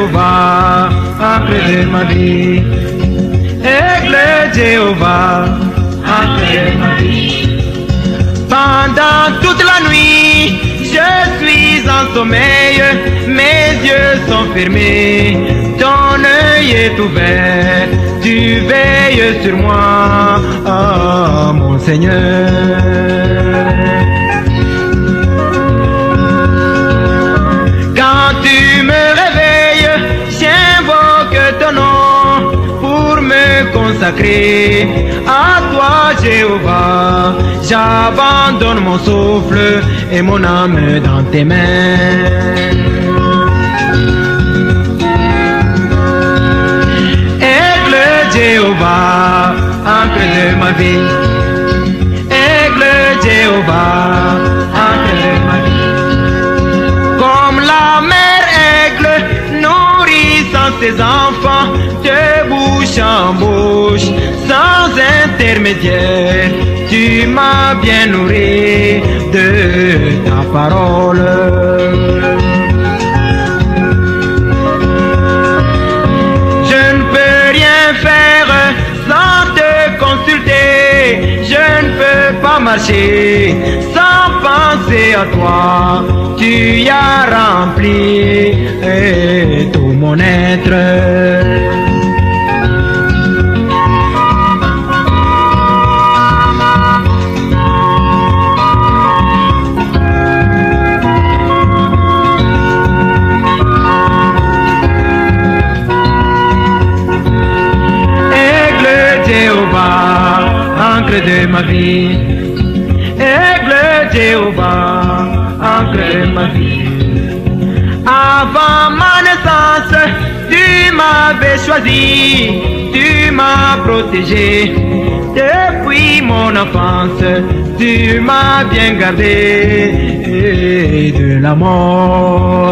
Jéhovah, encre de ma vie. Aigle Jéhovah, encre de ma vie. Pendant toute la nuit, je suis en sommeil, mes yeux sont fermés, ton œil est ouvert, tu veilles sur moi, oh mon Seigneur. Quand tu me réveilles, j'invoque ton nom pour me consacrer à toi, Jéhovah. J'abandonne mon souffle et mon âme dans tes mains. Aigle Jéhovah, encre de ma vie. Aigle Jéhovah, encre de ma vie. Comme la mère aigle nourrissant ses enfants de bouche en bouche, sans intermédiaire, tu m'as bien nourri de ta parole. Je ne peux rien faire sans te consulter, je ne peux pas marcher sans penser à toi. Tu as rempli tout mon être. Encre de ma vie, aigle Jéhovah, encre de ma vie. Avant ma naissance, tu m'avais choisi, tu m'as protégé. Depuis mon enfance, tu m'as bien gardé de la mort.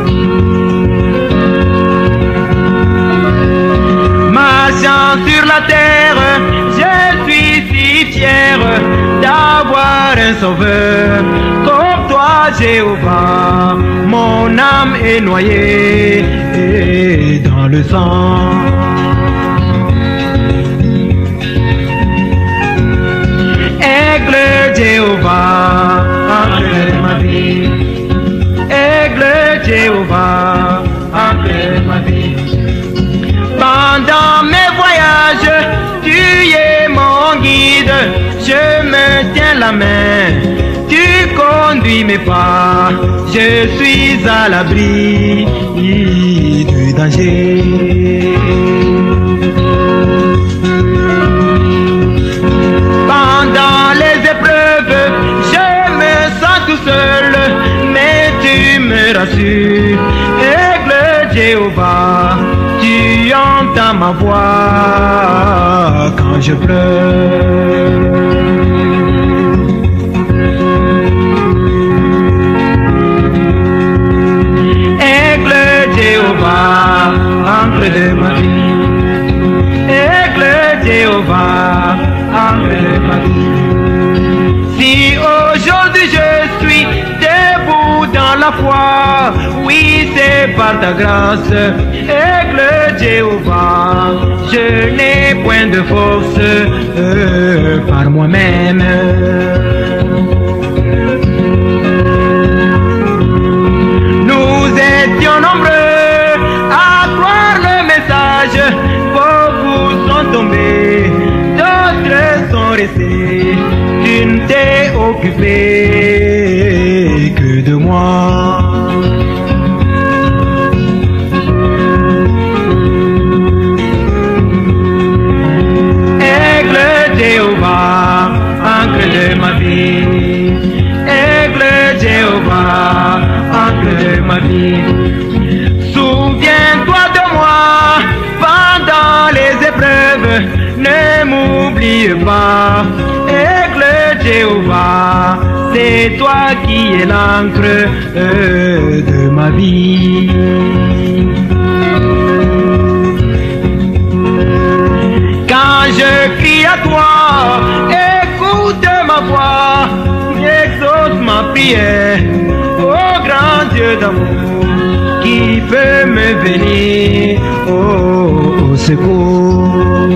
Marchant sur la terre, je suis si fier d'avoir un sauveur comme toi, Jéhovah. Mon âme est noyée dans le sang. Aigle Jéhovah, encre de ma vie. Aigle Jéhovah, encre de ma vie. Pendant mes voyages, tu es mon guide, je me tiens la main, tu conduis mes pas, je suis à l'abri du danger. Pendant les épreuves, je me sens tout seul, mais tu me rassures, aigle Jéhovah. Tu entends ma voix quand je pleure. Aigle Jéhovah, encre de ma vie. Aigle Jéhovah, encre de ma vie. Si aujourd'hui je suis debout dans la foi, oui c'est par ta grâce, aigle Jéhovah, je n'ai point de force par moi-même. Nous étions nombreux à croire le message, beaucoup sont tombés, d'autres sont restés, tu ne t'es occupé que de moi. Jéhovah, encre de ma vie. Aigle Jéhovah, encre de ma vie. Souviens-toi de moi pendant les épreuves, ne m'oublie pas. Aigle Jéhovah, c'est toi qui es l'encre de ma vie. Quand je crie à toi, écoute ma voix, exauce ma prière, ô grand Dieu d'amour, qui qui peut me venir au secours?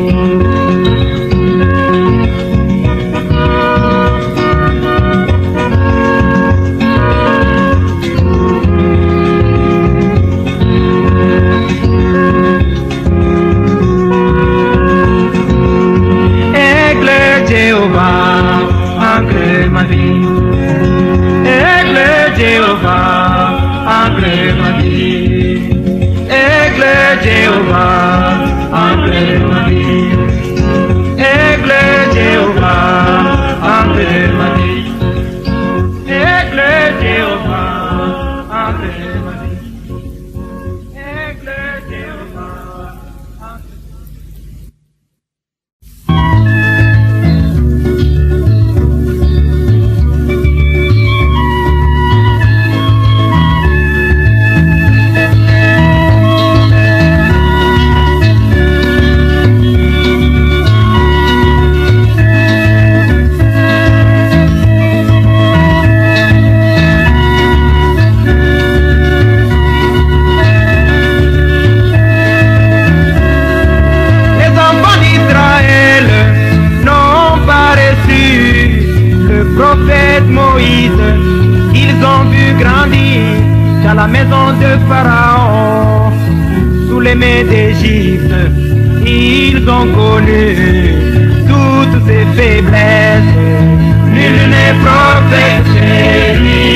Ancre ma vie, Aigle Jéhovah, ancre ma vie, Aigle Jéhovah, ancre ma vie, Aigle Jéhovah, ancre ma vie, Aigle Jéhovah, ancre ma vie, Aigle Jéhovah, ancre. Moïse, ils ont vu grandir dans la maison de Pharaon, sous les mains d'Égypte, ils ont connu toutes ses faiblesses. Nul n'est prophète chez lui,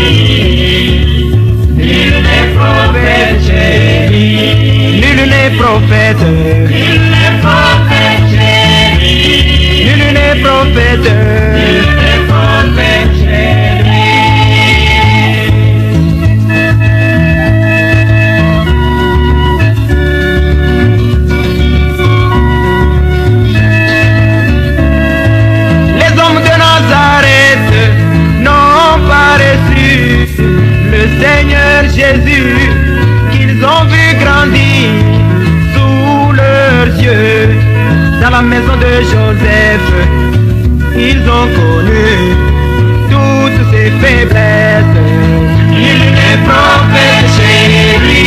nul n'est prophète chez lui, nul n'est prophète, nul n'est prophète chez lui, nul n'est prophète, nul n'est prophète chez lui. Les hommes de Nazareth n'ont pas reçu le Seigneur Jésus, qu'ils ont vu grandir sous leurs yeux. Dans la maison de Joseph, ils ont connu toutes ses faiblesses. Il n'est prophète chez lui,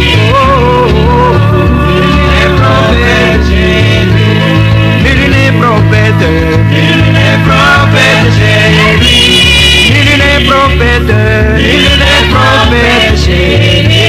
il est prophète chez lui, il est prophète, il est prophète chez lui, il est prophète, il est prophète chez lui.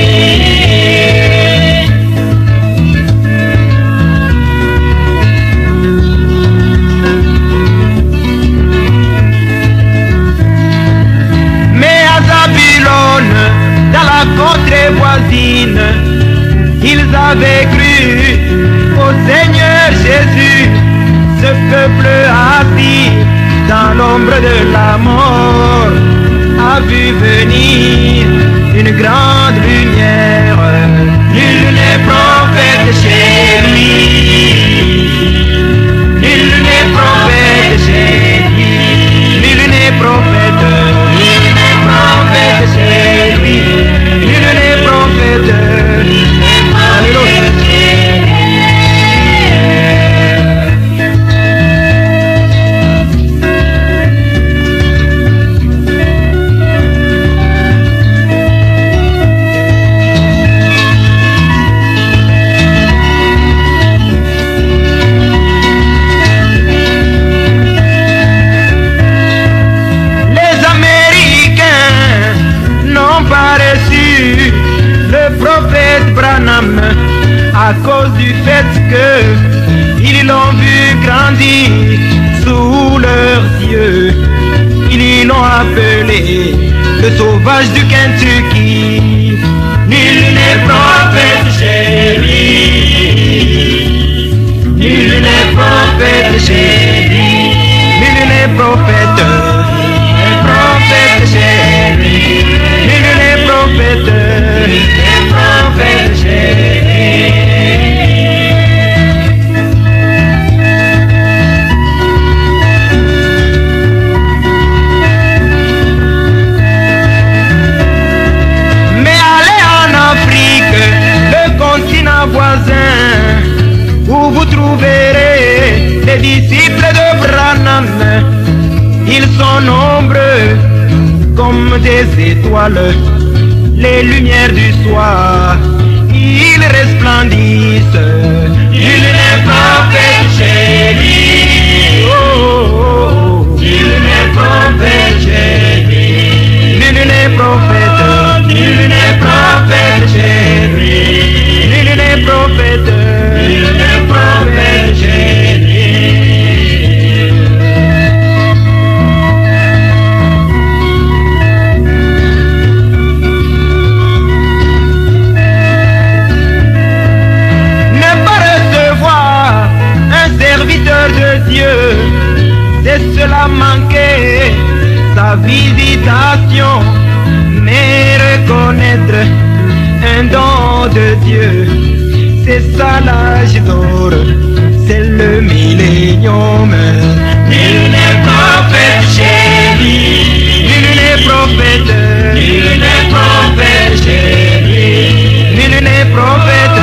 Dans la contrée voisine, ils avaient cru au Seigneur Jésus. Ce peuple assis dans l'ombre de la mort a vu venir une grande lumière. Nul n'est prophète chez lui, nul n'est prophète chez lui, nul n'est prophète, nul n'est prophète chez lui, nul n'est prophète, alléluia. À cause du fait que ils l'ont vu grandir sous leurs yeux, ils l'ont appelé le sauvage du Kentucky. Nul n'est prophète chez lui, nul n'est prophète chez lui, nul n'est prophète, prophète chez lui, nul n'est prophète, prophète chez lui. Mais allez en Afrique, le continent voisin, où vous trouverez les disciples de Branham. Ils sont nombreux comme des étoiles les lumières du soir, ils resplendissent. Il n'est prophète chez lui. Il n'est prophète chez lui. Nul n'est prophète. Il n'est prophète chez lui. Nul n'est prophète. Il n'est prophète chez lui. Serviteur de Dieu, c'est cela manquer sa visitation, mais reconnaître un don de Dieu, c'est ça l'âge d'or, c'est le millénium. Il n'est prophète chez lui. Nul n'est prophète. Il n'est prophète chez lui. Nul n'est prophète.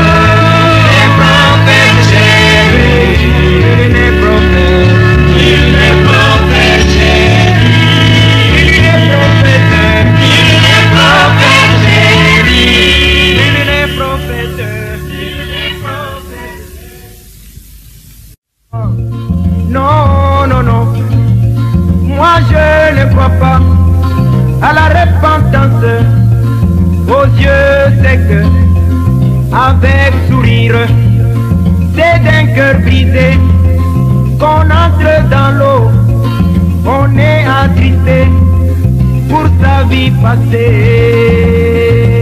Non, non, non, moi je ne crois pas à la repentance aux yeux secs, avec sourire. C'est d'un cœur brisé qu'on entre dans l'eau, on est attristé pour sa vie passée.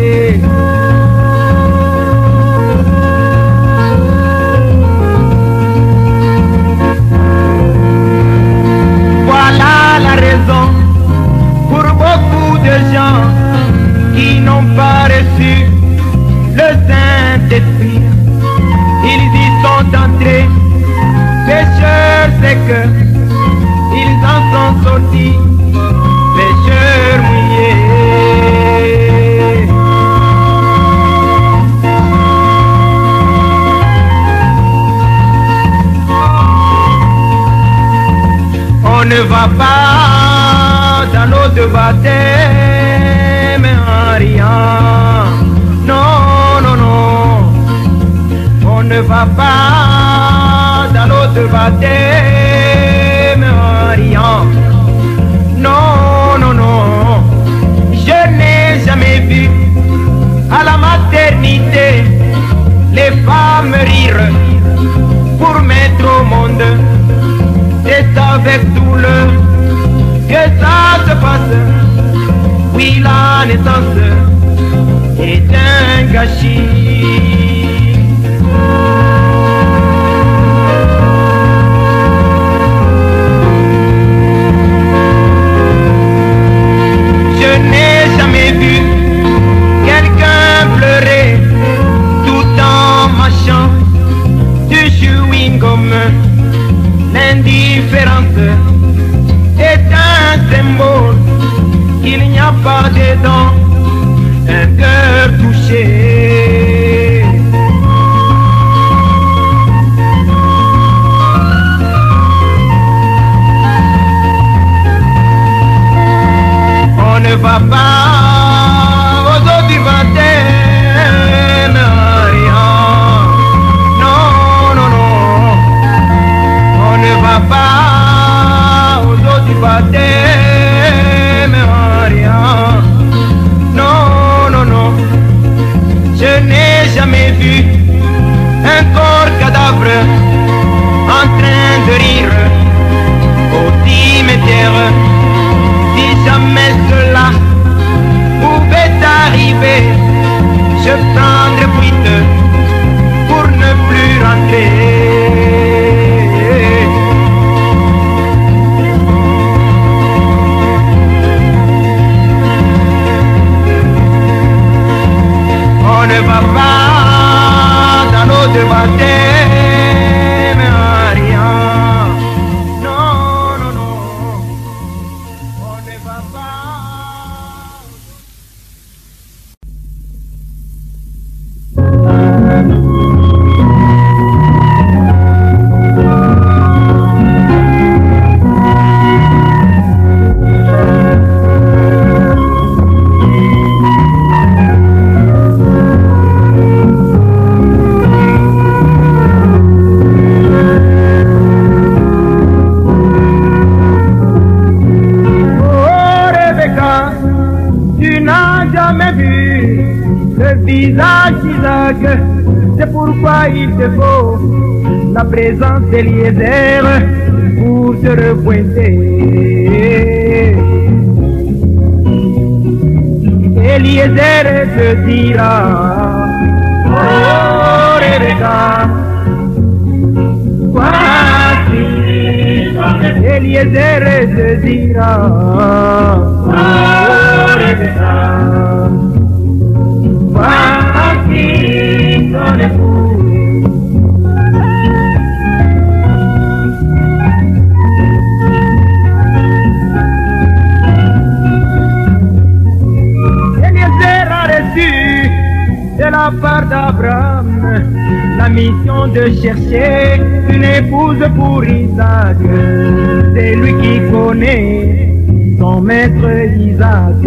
Voilà la raison pour beaucoup de gens qui n'ont pas reçu le Saint-Esprit. Ils y sont entrés, pécheurs secs, ils en sont sortis, pécheurs mouillés. On ne va pas dans l'eau de baptême en riant. Non, non, non. On ne va pas dans l'eau de baptême en riant. Non, non, non. Je n'ai jamais vu à la maternité les femmes rire pour mettre au monde. C'est avec douleur que ça se passe. Oui, la naissance est un gâchis. Je n'ai jamais vu quelqu'un pleurer tout en mâchant du chewing-gum. L'indifférence est un symbole qu'il n'y a pas dedans un cœur touché. On ne va pas aux eaux du baptême en riant. Non, non, non. On ne va pas aux eaux du baptême en riant. Non, non, non. Je n'ai jamais vu un corps cadavre en train de rire au cimetière. Si jamais cela pouvait arriver, je prendrais fuite pour ne plus rentrer. On ne va pas dans l'eau de baptême en riant. Non, non, non. On ne va pas. jamais vu le visage d'Isaac. C'est pourquoi il te faut la présence d'Eliezer pour te repointer. Eliezer te dira, oh Rebecca, voici. Eliezer te dira, oh Rebecca, voici ton époux. De la part d'Abraham, la mission de chercher une épouse pour Isaac. C'est lui qui connaît son maître Isaac.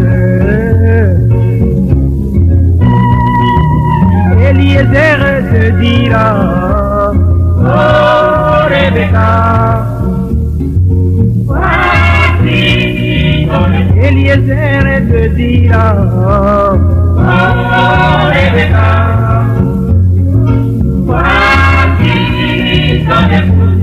Eliezer te dira, oh Rebecca, Eliezer te dira, oh Rebecca, voici ton épouse.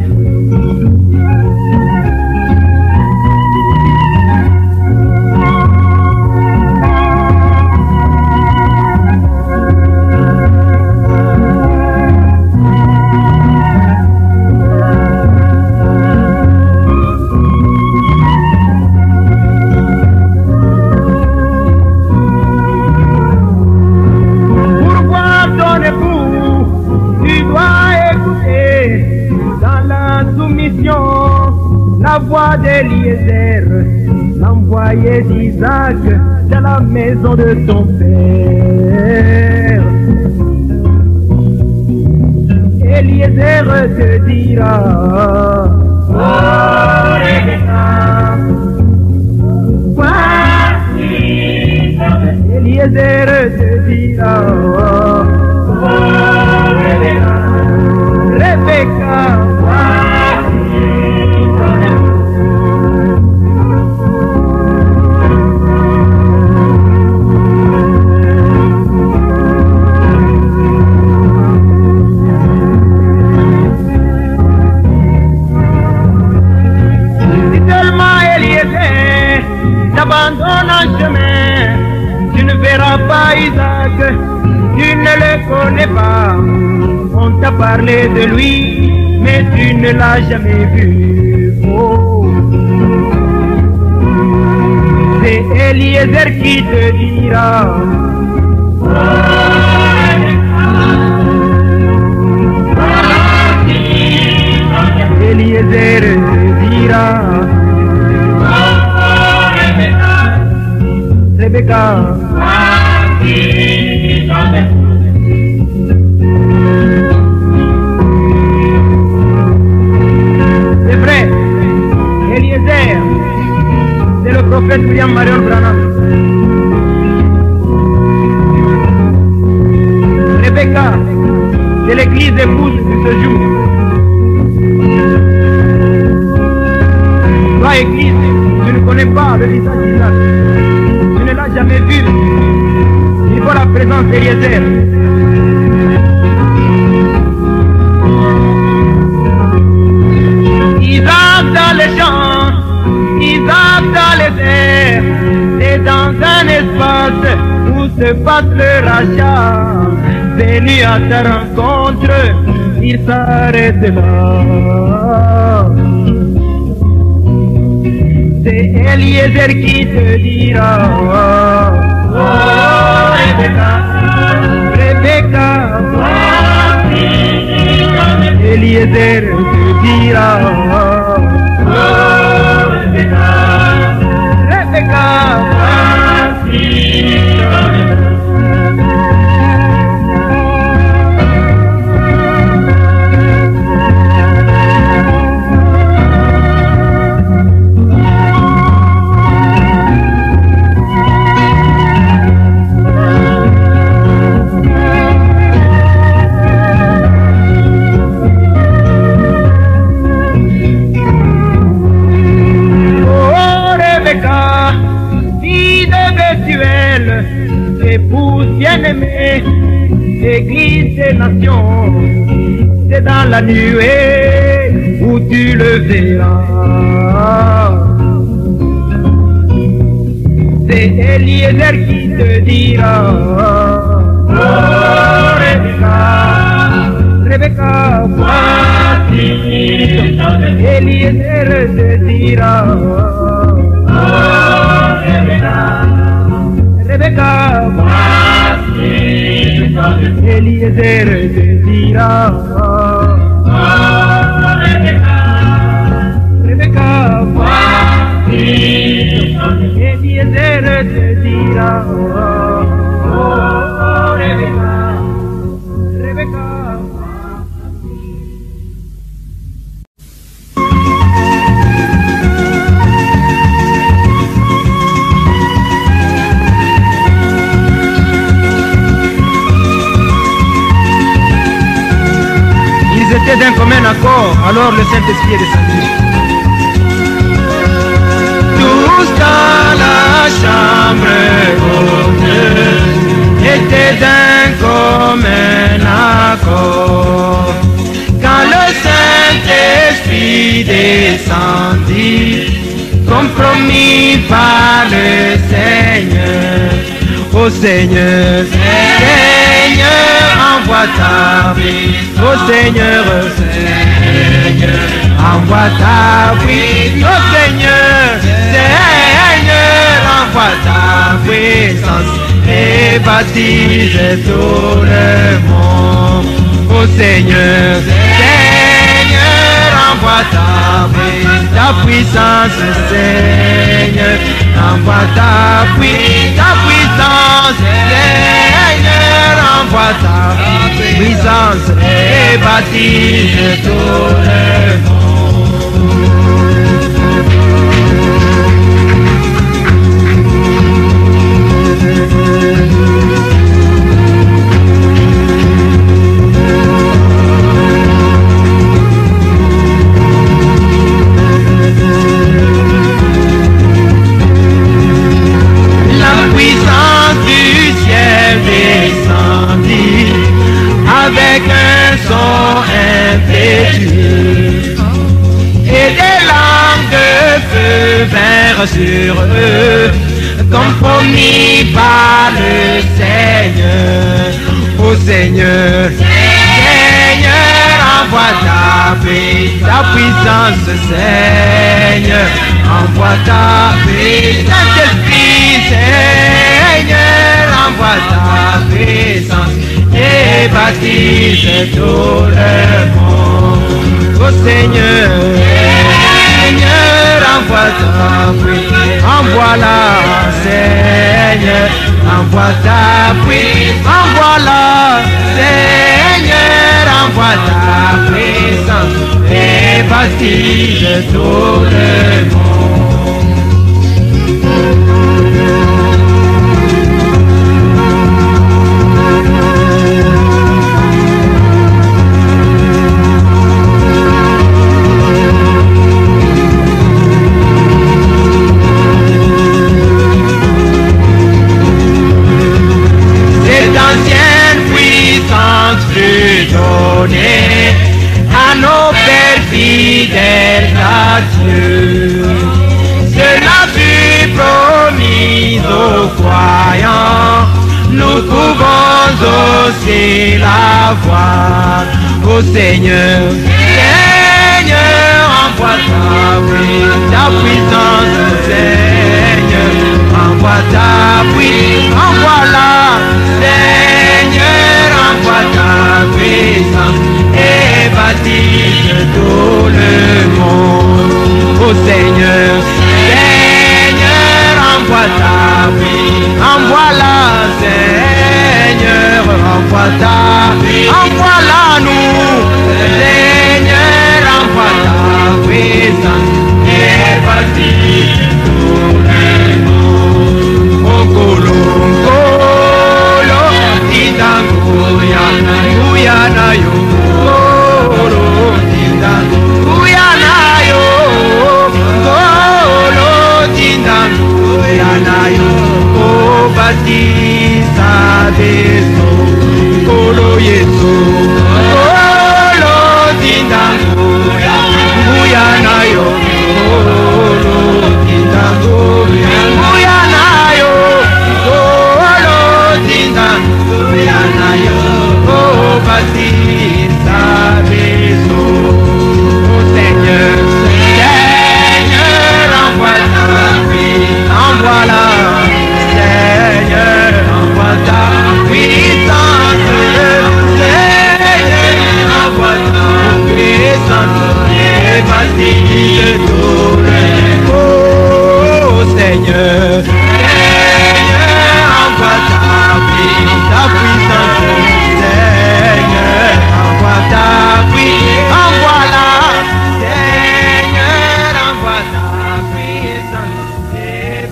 La voix d'Eliezer, l'envoyé d'Isaac dans la maison de ton père. Eliezer te dira, oh Rebecca, voici. Eliezer te dira, oh Rebecca, Rebecca, abandonne un chemin, tu ne verras pas Isaac, tu ne le connais pas. On t'a parlé de lui, mais tu ne l'as jamais vu. Oh. C'est Eliezer qui te dira, Eliezer te dira, Rebecca, c'est vrai, Eliezer, c'est le prophète William Marion Branham. Rebecca, c'est l'église épouse de ce jour. Toi, église, tu ne connais pas le visage d'Isaac. Tu ne l'as jamais vu. Il faut la présence d'Eliezer. Isaac dans les champs, Isaac dans les airs, c'est dans un espace où se passe le rachat. Venu à ta rencontre, il s'arrête là. C'est Eliezer qui te dira, oh Rebecca, Rebecca, Eliezer te dira, oh Rebecca, Rebecca, fille de Bethuel, éternelle, épouse bien-aimée, Église des nations, c'est dans la nuée où tu le verras. C'est Eliezer qui te dira, oh Rebecca, Rebecca, voici, Eliezer te dira, oh Rebecca, Rebecca, voici, Eliezer te dira, oh Rebecca, Rebecca, voici, Eliezer te dira, oh Rebecca, Rebecca. Ils étaient d'un commun accord, alors le Saint-Esprit est descendu. Tous dans la chambre haute étaient d'un commun accord. Quand le Saint-Esprit descendit, comme promis par le Seigneur, ô Seigneur, Seigneur, envoie ta vie. Ô Seigneur, Seigneur, envoie ta puissance. Ô Seigneur, Seigneur, envoie ta puissance et baptise tout le monde. Ô Seigneur, Seigneur, envoie ta puissance, Seigneur, envoie ta puissance, Seigneur, envoie ta puissance et baptise tout le avec un son impétueux et des langues de feu vinrent sur eux, comme promis par le Seigneur. Ô Seigneur, Seigneur, envoie ta puissance, Seigneur, envoie ta puissance, Esprit, Seigneur, envoie ta puissance et baptise tout le monde. Ô Seigneur, Seigneur, envoie ta puissance, envoie-la, Seigneur, envoie ta puissance, envoie-la, Seigneur, envoie ta puissance et baptise tout le monde. Donner à nos pères fidèles à Dieu. Cela fut promis aux croyants, nous pouvons aussi l'avoir. Ô Seigneur, Seigneur, envoie ta puissance, Seigneur, envoie ta puissance, envoie-la, Seigneur, envoie ta puissance et baptise tout le monde. Ô Seigneur, Seigneur, envoie ta puissance, envoie-la, Seigneur, envoie-la nous, Seigneur, envoie ta puissance et baptise tout le monde. Ô Colombo, Guyana, Guyana, yo, Guyana, yo, Guyana, yo, baptisa beso kolo yesu kolo tinda nguya nayo kolo tinda nguya nayo kolo tinda nguya nayo oh baptisa beso oh Seigneur Seigneur envoie la Seigneur envoie ta puissance Seigneur envoie ta puissance et baptise tout le oh Seigneur Seigneur envoie ta puissance Seigneur envoie ta puissance envoie la Seigneur envoie ta puissance et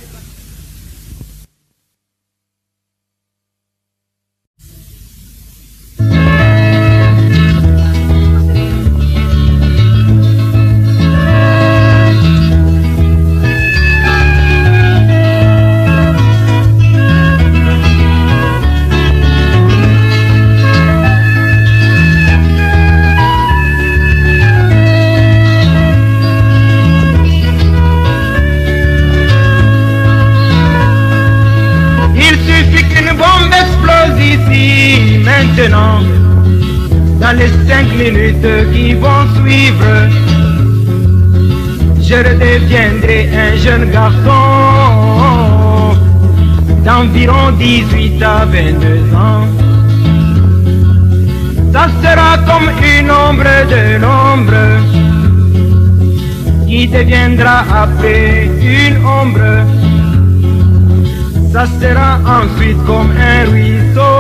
maintenant, dans les 5 minutes qui vont suivre, je redeviendrai un jeune garçon d'environ 18 à 22 ans. Ça sera comme une ombre de l'ombre qui deviendra après une ombre. Ça sera ensuite comme un ruisseau.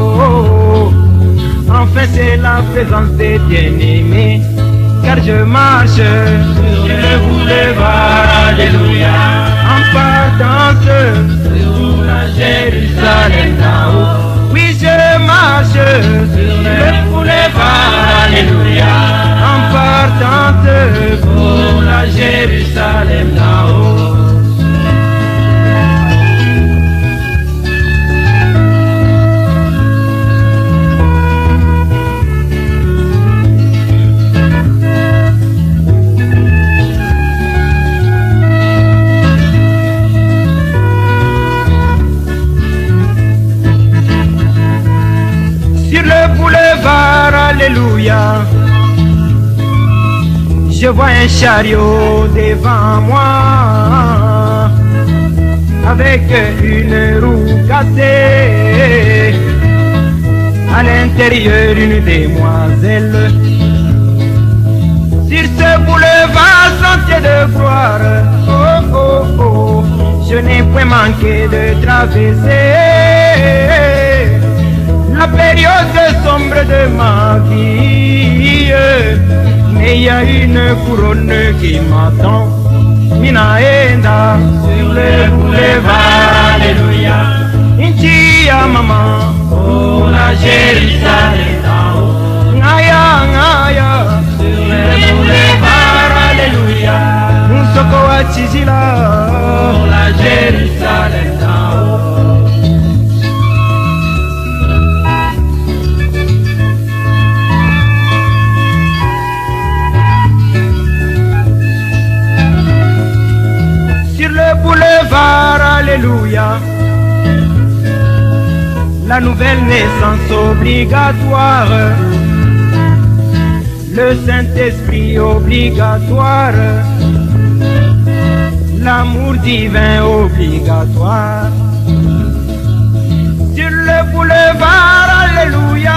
Enfin c'est la présence des bien-aimés, car je marche sur le boulevard, alléluia, en partance sur la Jérusalem d'en haut. Oui, je marche sur le boulevard, alléluia, en partance pour la Jérusalem d'en haut. Alléluia, je vois un chariot devant moi avec une roue cassée, à l'intérieur une demoiselle. Sur ce boulevard sentier de gloire, oh oh oh, je n'ai point manqué de traverser la période sombre de ma vie, mais il y a une couronne qui m'attend, Minaenda, sur le boulevard, alléluia, Inchia maman, oh la Jérusalem d'en haut, Ngaya, Ngaya, sur le boulevard, alléluia, Moussoko Achizila, oh la Jérusalem d'en haut. Boulevard, alléluia, la nouvelle naissance obligatoire, le Saint-Esprit obligatoire, l'amour divin obligatoire. Sur le boulevard, alléluia,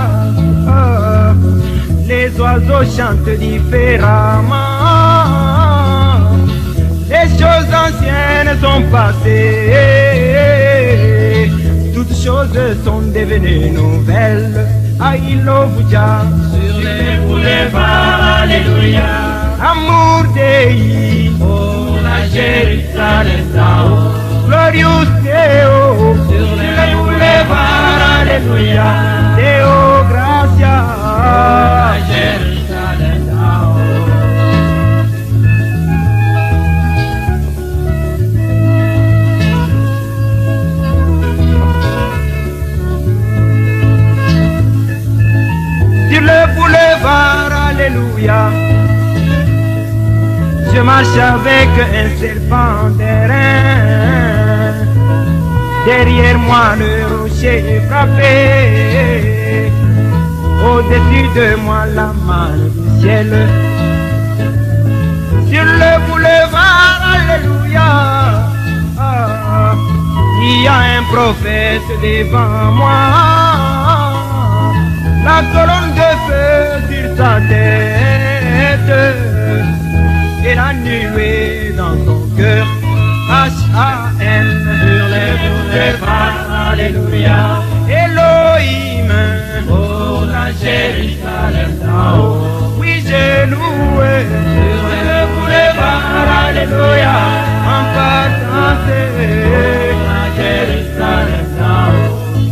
les oiseaux chantent différemment. Les choses anciennes sont passées, toutes choses sont devenues nouvelles. Aïlo-Bouja, sur les boulevards, alléluia, amour Dei, oh la Jérusalem d'en haut, glorious Deo, sur les boulevards, alléluia, Deo gracia, oh la Jérusalem d'en haut. alléluia. Je marche avec un serpent d'airain. Derrière moi le rocher est frappé. Au-dessus de moi la main du ciel. Sur le boulevard, alléluia, il y a un prophète devant moi. La colonne de feu sur sa tête et la nuée dans son cœur. H-A-M sur les boulevards, alléluia. Elohim, oh la Jérusalem d'en haut. Oui, j'ai loué sur les boulevards, alléluia. En passant, c'est la Jérusalem d'en haut.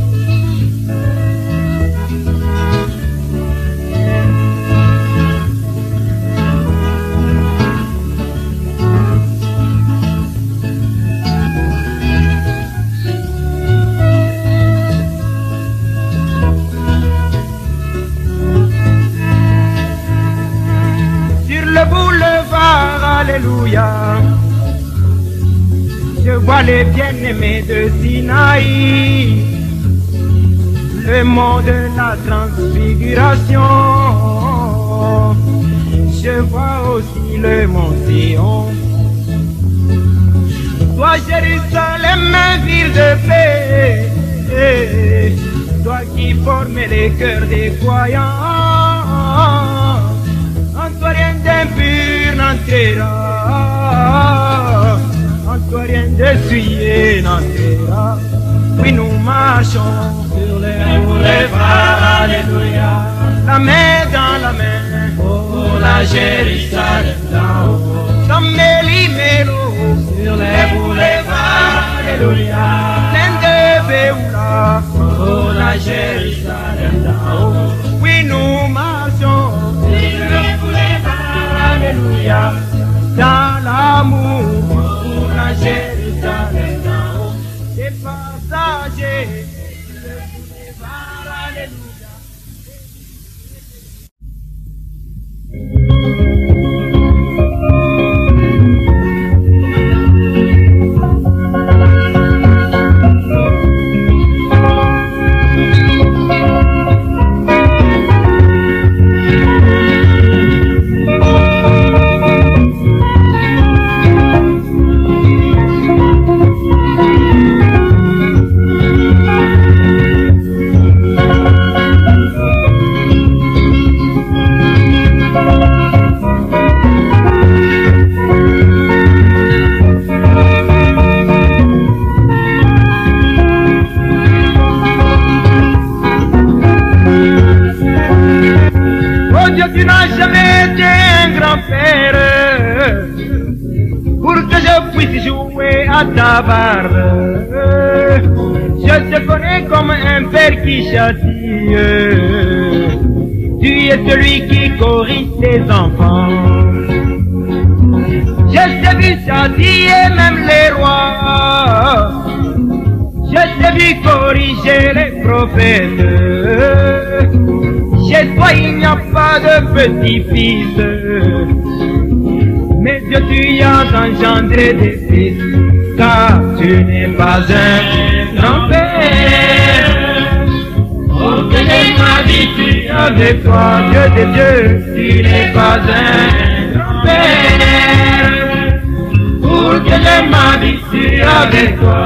Alléluia, je vois les bien-aimés de Sinaï, le mont de la transfiguration. Je vois aussi le mont Sion. Toi Jérusalem, ville de paix, toi qui formais les cœurs des croyants, en toi rien d'impur n'entrera, en toi rien de souillé n'entrera. Oui, nous marchons sur les boulevards, alléluia, la main dans la main, oh la Jérusalem d'en haut, comme Méli-Mélo sur les boulevards, alléluia, plein de Béoula, oh la Jérusalem d'en haut. Oui, nous marchons sur les boulevards, alléluia, dans l'amour, pour la Jérusalem d'en haut, des passagers, le boulevard, alléluia. Tu n'as jamais été un grand-père pour que je puisse jouer à ta barbe. Je te connais comme un père qui châtie. Tu es celui qui corrige tes enfants. Je t'ai vu châtier même les rois. Je t'ai vu corriger les prophètes. Chez toi il n'y a pas de petit-fils, mais Dieu tu y as engendré des fils, car tu n'es pas un grand-père. Oh que je m'habitue avec toi, Dieu de Dieu, tu n'es pas un grand-père. Pour que je m'habitue avec toi.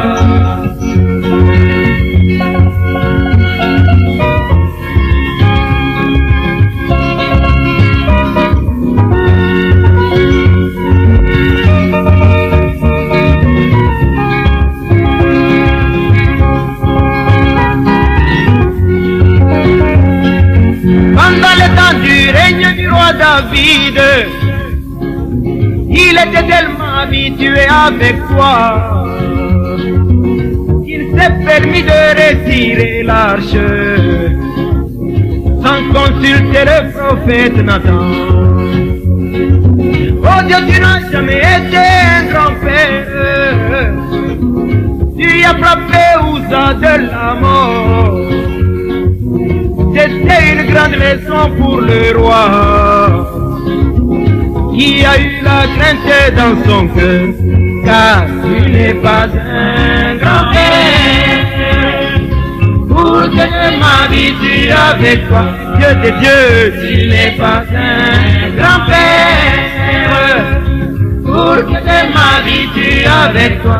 Du règne du roi David, il était tellement habitué avec toi qu'il s'est permis de retirer l'arche sans consulter le prophète Nathan. Oh Dieu, tu n'as jamais été un grand-père, tu as frappé Ouza de la mort. C'était une grande leçon pour le roi qui a eu la crainte dans son cœur, car tu n'es pas un grand-père. Pour que m'habitue avec toi, Dieu de Dieu, tu n'es pas un grand-père. Pour que m'habitue avec toi.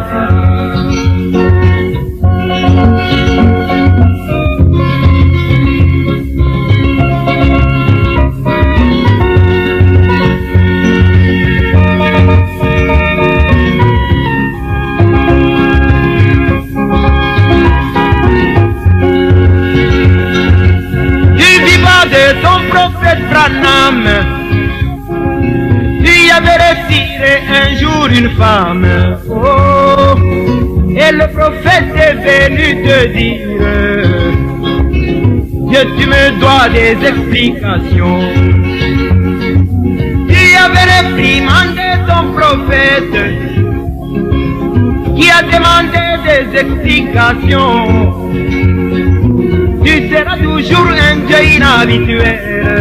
Ton prophète Branham, tu avais retiré un jour une femme, oh, et le prophète est venu te dire, Dieu, tu me dois des explications. Tu avais réprimandé ton prophète, qui a demandé des explications. Tu seras toujours un Dieu inhabituel.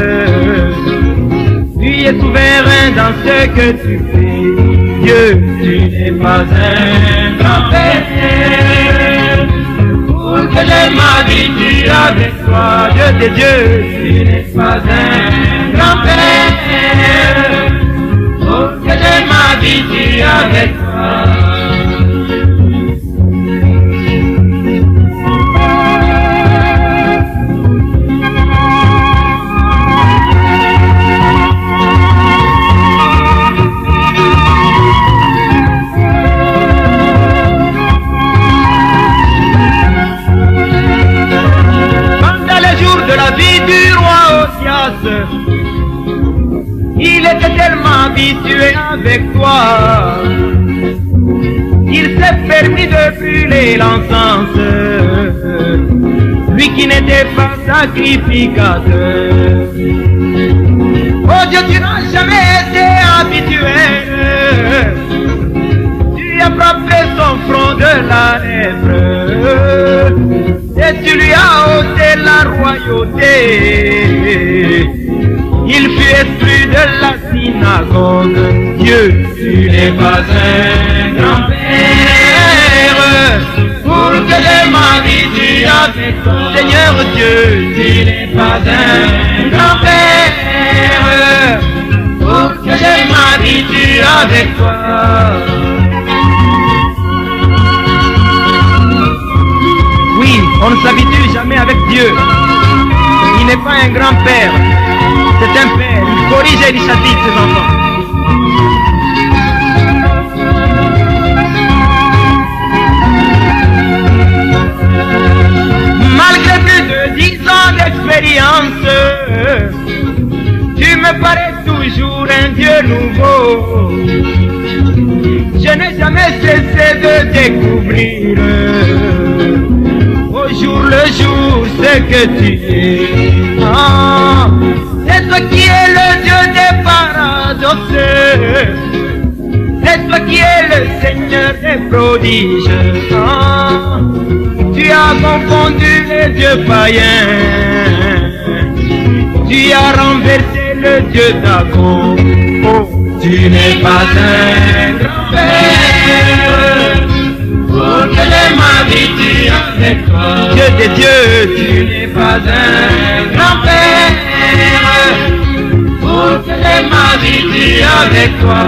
Tu es souverain dans ce que tu fais. Dieu, tu n'es pas un grand-père. Pour que je m'habitue avec toi, Dieu de Dieu, tu n'es pas un grand-père. Pour que je m'habitue avec toi. Il était tellement habitué avec toi, il s'est permis de brûler l'encens, lui qui n'était pas sacrificateur. Oh Dieu, tu n'as jamais été habitué, tu as frappé son front de la lèvre, et tu lui as ôté la royauté. Il fut exclu de la synagogue. Dieu, tu n'es pas un grand-père. Pour que je m'habitue avec toi, Seigneur Dieu, tu n'es pas un grand-père. Pour que je m'habitue avec toi. Oui, on ne s'habitue jamais avec Dieu. Il n'est pas un grand-père. C'est un père, il corrige et il châtie ses enfants. Malgré plus de 10 ans d'expérience, tu me parais toujours un Dieu nouveau. Je n'ai jamais cessé de découvrir au jour le jour ce que tu es. Ah, c'est toi qui es le Dieu des paradoxes, c'est toi qui es le Seigneur des prodiges. Ah, tu as confondu les dieux païens, tu as renversé le Dieu d'Agon. Oh, tu n'es pas un grand-père. Pour que je m'habitue avec toi, Dieu des dieux, tu n'es pas un grand-père. Pour que je m'habitue avec toi.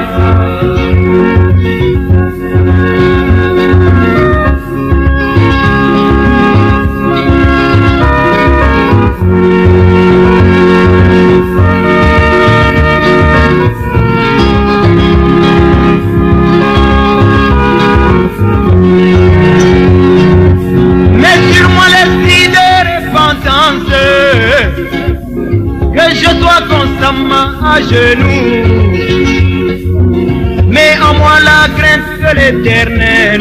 Que je sois constamment à genoux, mais en moi la crainte de l'Éternel,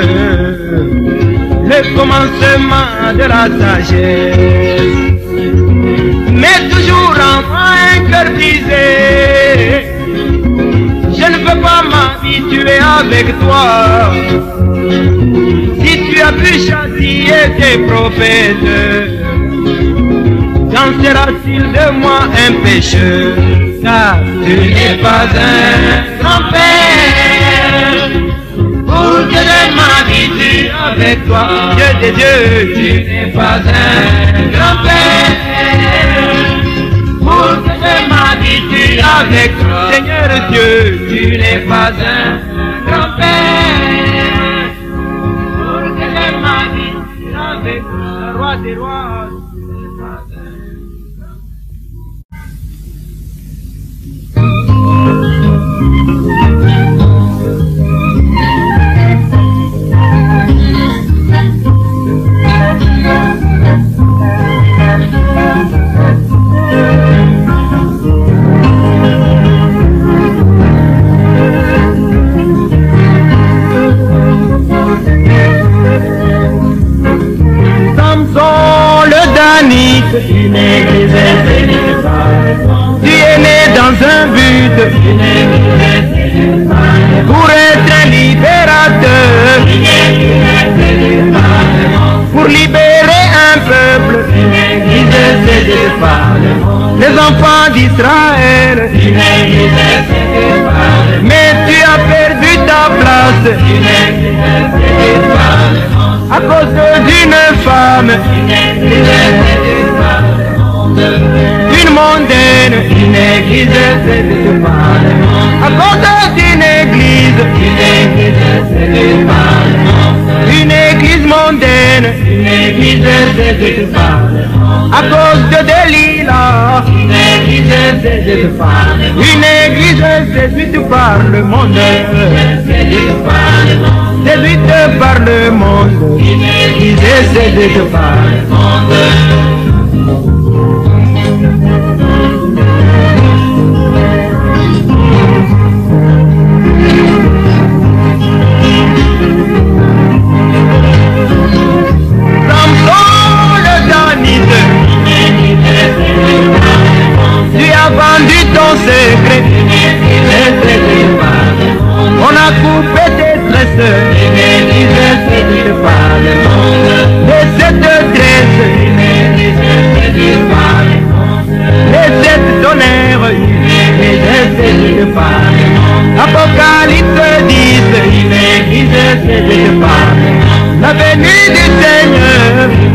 le commencement de la sagesse. Mais toujours en moi un cœur brisé, je ne peux pas m'habituer avec toi. Si tu as pu châtier tes prophètes, Qu'en sera-t-il de moi un pécheur? Car tu n'es pas un grand-père. Pour que je m'habitue avec toi, Dieu des dieux, tu n'es pas un grand-père. Pour que je m'habitue avec toi, Seigneur Dieu, tu n'es pas un grand-père. Pour que je m'habitue avec toi, roi des rois, tu n'es pas un. Une église tu es né dans un but pour être un libérateur, pour libérer un peuple, les enfants d'Israël. Mais tu as perdu ta place à cause d'une femme, une mondaine, une église séduite par le monde. à cause d'une église, une église mondaine, une église séduite par le monde. à cause de Delilah, Une église séduite par le monde. une église séduite par le monde, Séduite par le monde. séduite par le monde, Une église séduite par le monde. tu as vendu ton secret, on a coupé tes tresses, de cette tresse, de cette tonnerre, Apocalypse 10, la venue du Seigneur,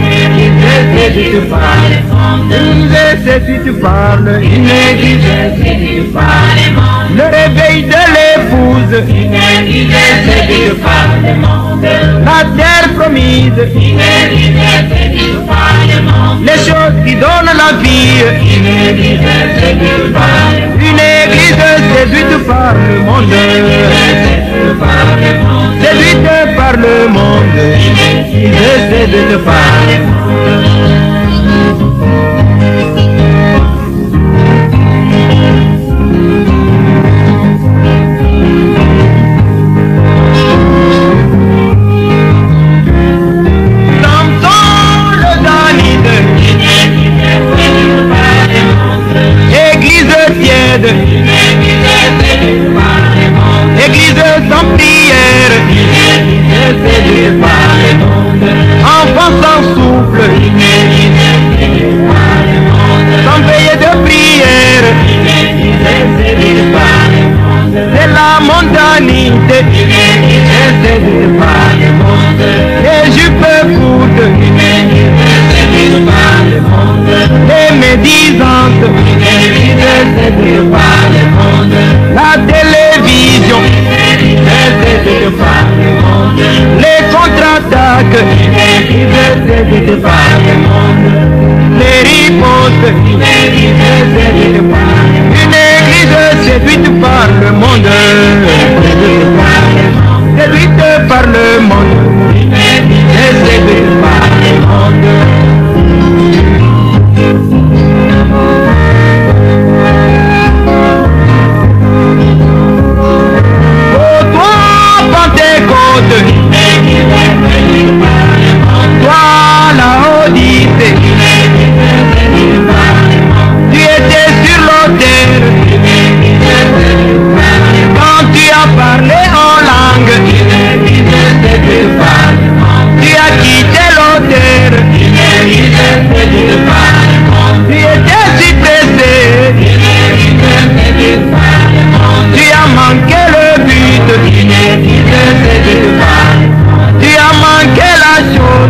une église parle, Une église séduite par le monde. le réveil de l'épouse, Une église séduite par le monde. la terre promise, Une église séduite par le monde. les choses qui donnent la vie, Une église séduite par le monde. une église séduite par le monde, Séduite par le monde. séduite par le monde, séduite par le monde. Église sans prière, enfant sans souffle, sans veille de prière, c'est la mondanité, les jupes courtes, les médisantes, la télévision, les contre-attaques, les ripostes, une église séduite par le monde, séduite par le monde, séduite par le monde. Toi la Odyssée,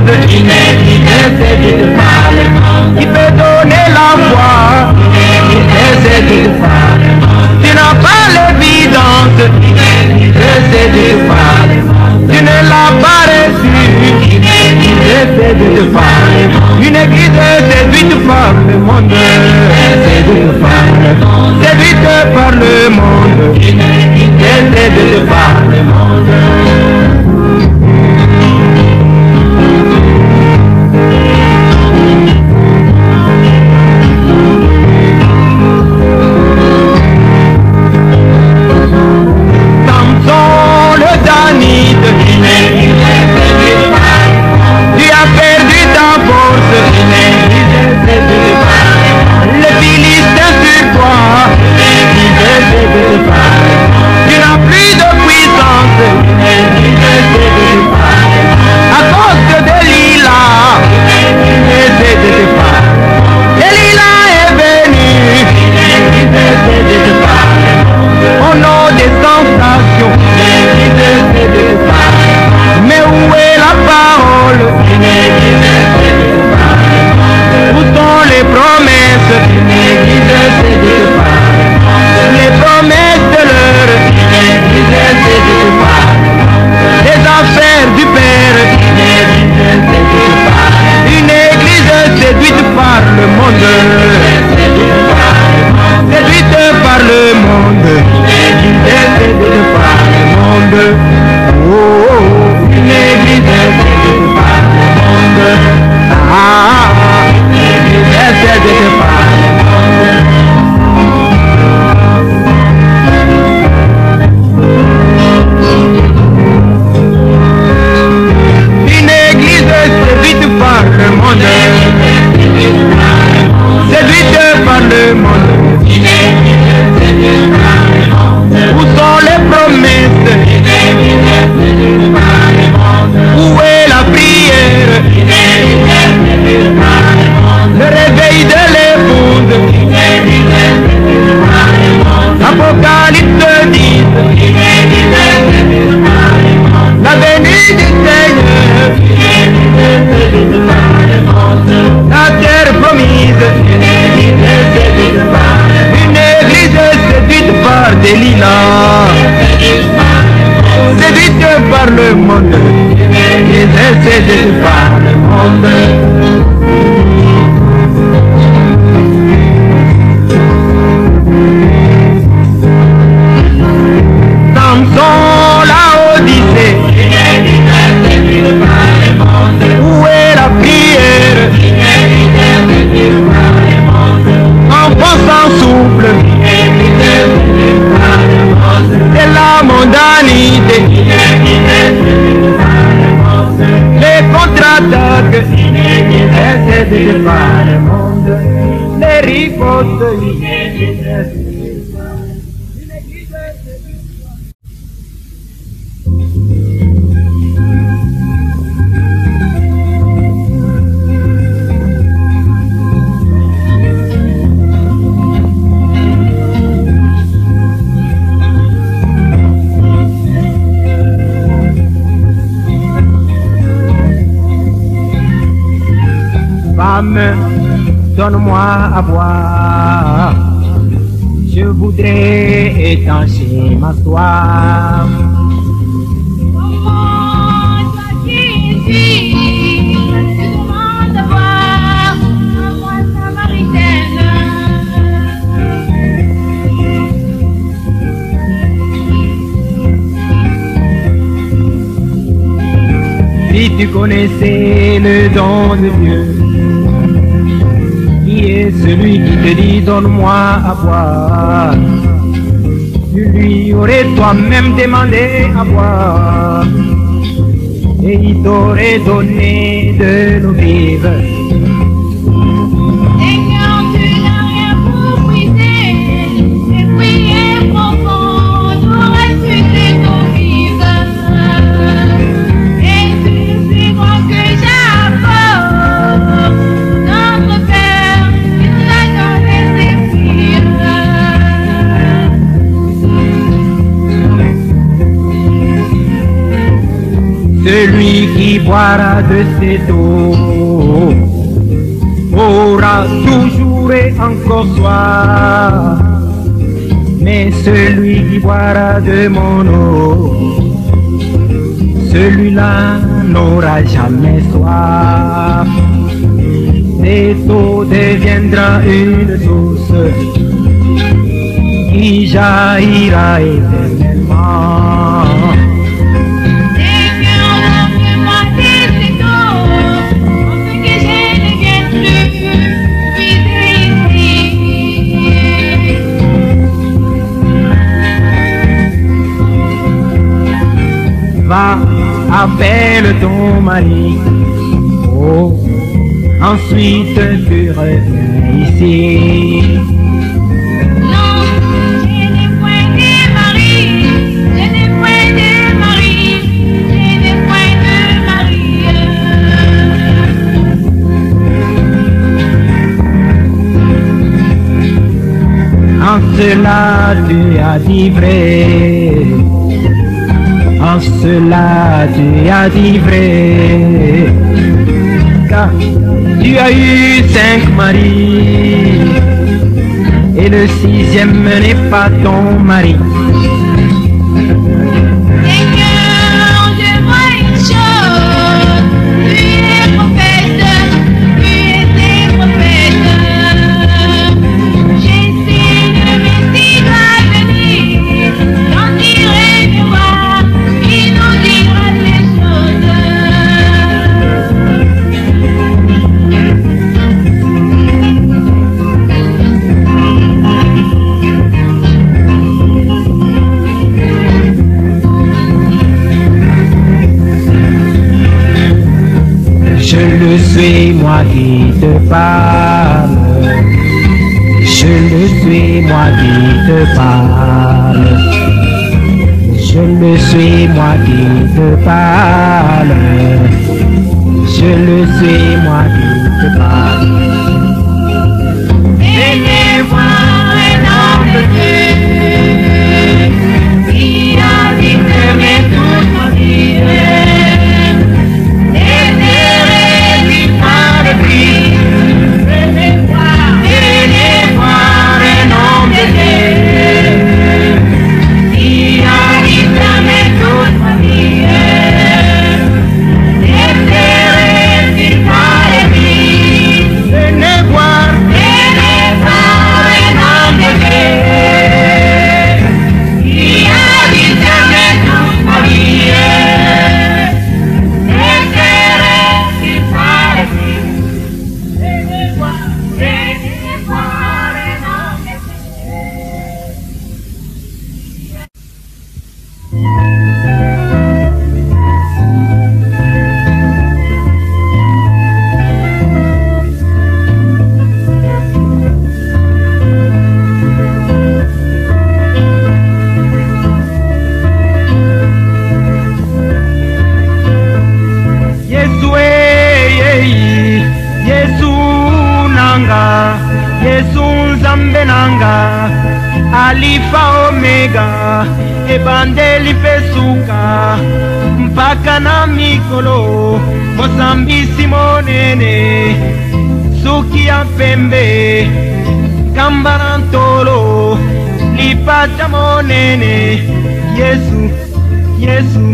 monde, séduite par le monde, qui peut donner la foi. séduite par le monde, Tu n'as pas l'évidence, séduite par le monde, tu ne l'as pas reçu. séduite par le monde, Une église séduite par le monde, séduite par le monde, séduite par le monde, séduite par le monde. Samson le Danite, tu as perdu ta force. Les Philistins sur toi, tu n'as plus de puissance à cause de Delilah. Delilah est venue au nom des sensations. Mais où est la parole? Où sont les promesses? Les promesses de l'heure, les affaires du Père. Une église séduite par le monde, séduite par le monde, séduite par le monde. Oh, oh, oh. Une église séduite par le monde. Une église séduite par le monde. Une église séduite par le monde, séduite par le monde. Où sont les promesses? Où est la prière? Le réveil de l'épouse. Apocalypse 10. La venue du Seigneur. La terre promise. Une église séduite par Delilah, séduite par le monde, séduite par le monde. Samson, la Odyssée, où est la prière? Enfant sans souffle, c'est la mondanité, les contre-attaques, séduites par le monde, les ripostes. Femme, donne-moi à boire, je voudrais étancher ma soif. Comment toi qui suis, je demande à boire, à moi Samaritaine. Si tu connaissais le don de Dieu, qui est celui qui te dit donne-moi à boire, tu lui aurais toi-même demandé à boire, et il t'aurait donné de l'eau vive. Seigneur, tu n'as rien pour briser, tes prières profondes aurais-tu tes eaux vives. Et tu sais grand que j'apporte notre Père qui nous a donné ses filles. Celui qui boira de cette eau aura toujours et encore soif, mais celui qui boira de mon eau, celui-là n'aura jamais soif. Cette eau deviendra une source qui jaillira éternellement. Va, appelle ton mari, oh, ensuite tu reviens ici. Non, je n'ai point de mari, je n'ai point de mari, je n'ai point de mari. En cela tu as dit vrai. En cela tu as dit vrai, car tu as eu 5 maris, et le 6e n'est pas ton mari. Seigneur, je vois une chose, tu es prophète, tu étais prophète. Je sais le Messie doit venir, j'en dirai de voir. Il nous dira les choses. Je le suis moi qui te parle, je le suis moi qui te parle. Je le suis moi qui te parle, je le suis moi qui te parle. Venez voir un homme de Dieu qui a dicté toute ma vie. Déterré par le Christ. Venez voir un homme de Dieu qui a dicté toute ma vie. Déterré par le Christ. Venez voir un homme de Dieu qui a dicté toute ma vie. Déterré par le Christ. Venez voir un homme de Yesu nanga, Yesu nzambe nanga, Alifa Omega, ebandeli fesuka, mpaka na mikolo, mosambisi monene, suki ya pembe, kamba ntolo, lipata monene, Yesu, Yesu.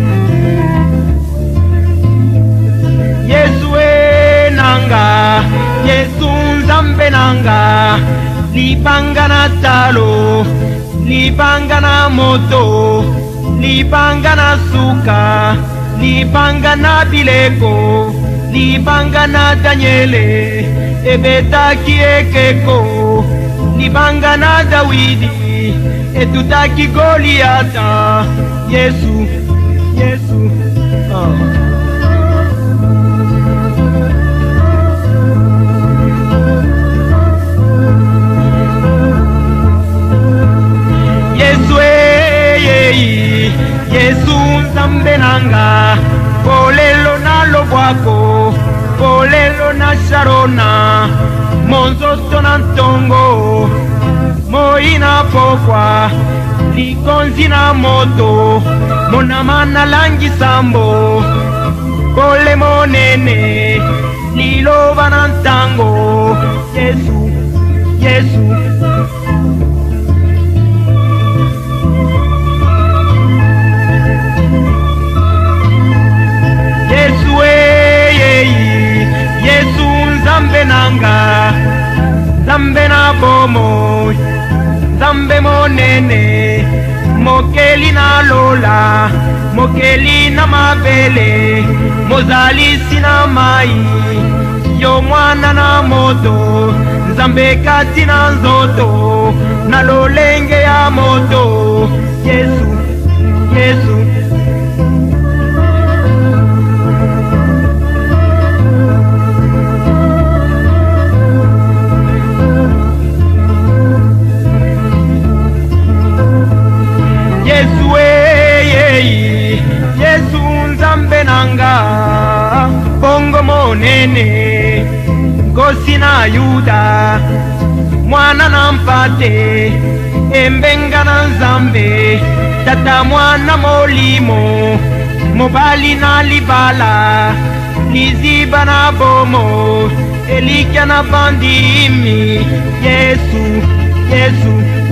Yesu nanga, Yesu nzambe nanga, libanga na talo, libanga na moto, libanga na suka, libanga na bileko, libanga na Daniele, ebetaki ekeko, libanga na Dawidi, etutaki Goliata, Yesu, Yesu, oh. Yesu nzambe nanga, polelo na lobwako, polelo na Sharona, monzoto na ntongo, moi na pokwa, likonzi na moto, monama na langi sambo, pole monene liloba na ntango. Yesu, Yesu. Yesu Yesu nzambe nanga, nzambe na bomo, nzambe monene, mokeli na lola, mokeli na mabele, mozalisi na mai, yo mwana na moto, nzambe kati na nzoto, na lolenge ya moto. Yesu, Yesu. Yesu nzambe nanga, bongo monene, ngosi na Yuda, mwana na mpate, embenga na nzambe, tata mwana molimo, mobali na libala, liziba na bomo, elikia na bandimi. Yesu, Yesu.